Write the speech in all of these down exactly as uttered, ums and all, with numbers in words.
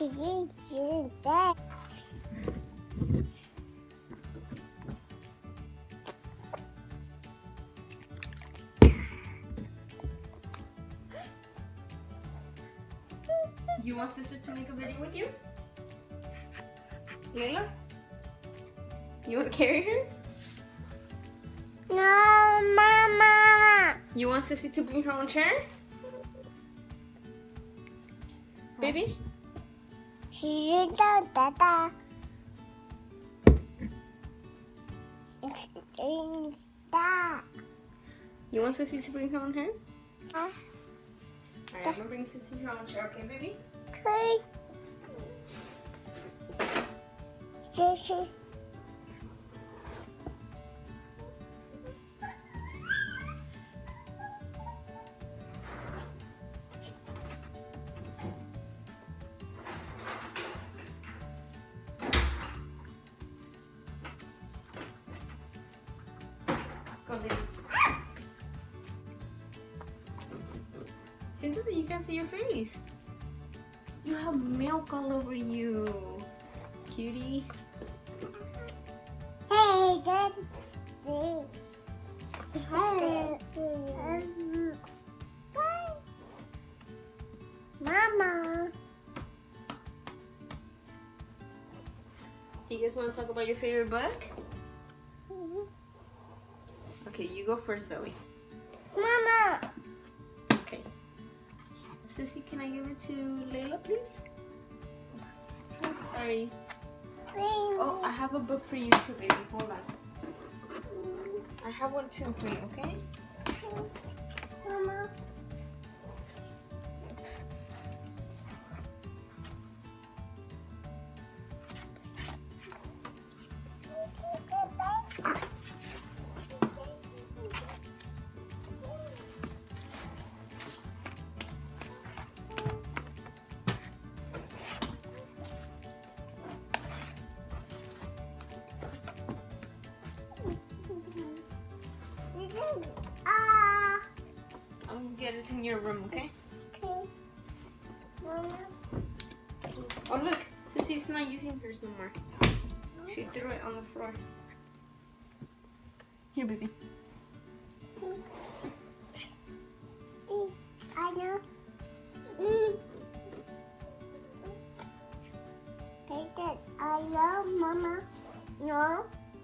You want sister to make a video with you? Layla? You want to carry her? No, Mama. You want Sissy to bring her own chair? Baby? She's the dada. It's that. You want Sissy to bring her own hair? Uh, Alright, I'm gonna bring Sissy her own chair, okay, baby? Okay. Sissy. Go, baby. Cynthia, you can't see your face. You have milk all over you. Cutie. Hey, Daddy. Hey, Mama. You guys want to talk about your favorite book? Okay, you go first, Zoe. Mama. Okay. Sissy, can I give it to Layla, please? Sorry. Oh, I have a book for you too, baby. Hold on. I have one too for you, okay? Mama. Ah. I'll get it in your room, okay? Okay. Mama. Oh, look. Sissy's not using hers no more. She threw it on the floor. Here, baby. I know. Take it. I love Mama. No.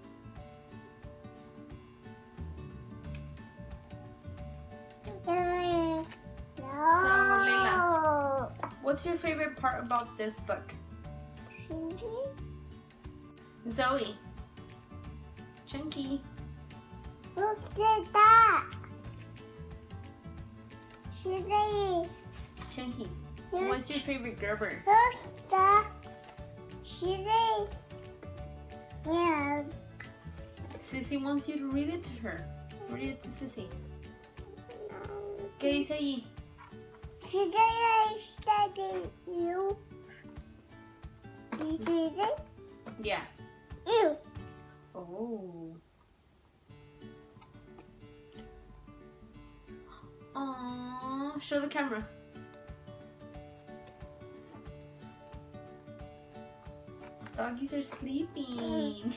No. So, Layla, what's your favorite part about this book? Zoe. Chunky. Look at that. She's Chunky. What's your favorite Gerber? Look that. She's yeah. Sissy wants you to read it to her. Read it to Sissy. ¿Qué dice ahí? She's a study you. You see it? Yeah. You. Oh. Aww. Show the camera. Doggies are sleeping.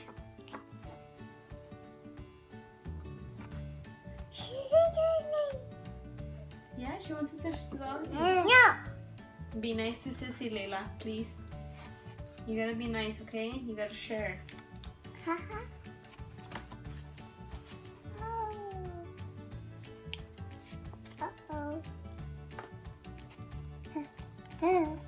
She's a Yeah, she wants to touch the doggy. no. Be nice to Sissy, Layla, please. You gotta be nice, okay? You gotta share. Haha. Uh-oh.